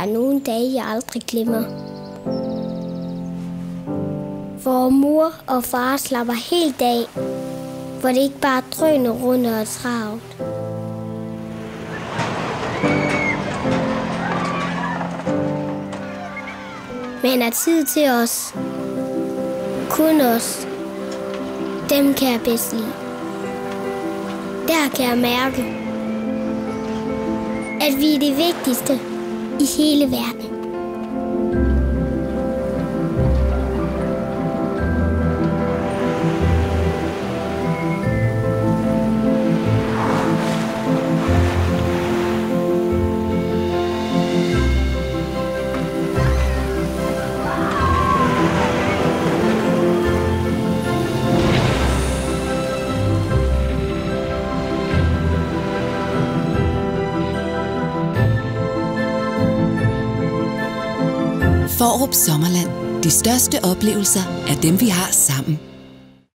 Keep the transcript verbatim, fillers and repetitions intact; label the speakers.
Speaker 1: nogle dage, jeg aldrig glemmer. Hvor mor og far slapper helt af, hvor det ikke bare drøner rundt og er travlt. Men er tid til os. Kun os. Dem kan jeg bedst lide. Der kan jeg mærke, at vi er det vigtigste i hele verden.
Speaker 2: Fårup Sommerland. De største oplevelser er dem, vi har sammen.